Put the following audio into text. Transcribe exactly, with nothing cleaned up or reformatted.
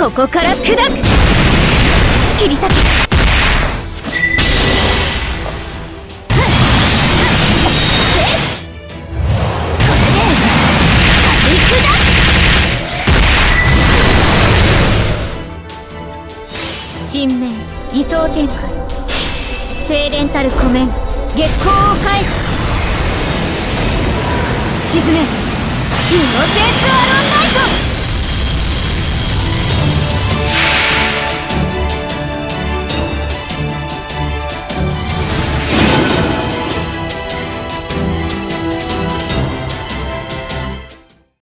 ここから砕く。切り裂け。神明偽装展開。精錬たる湖面月光を返す。沈め。イノセンスアロンナイト。